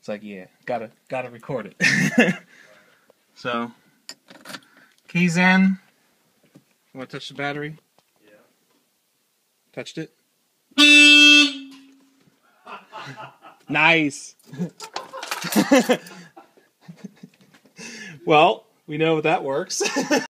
It's like, yeah, gotta record it. So, keys in. You want to touch the battery? Yeah. Touched it? Nice. Well, we know that works.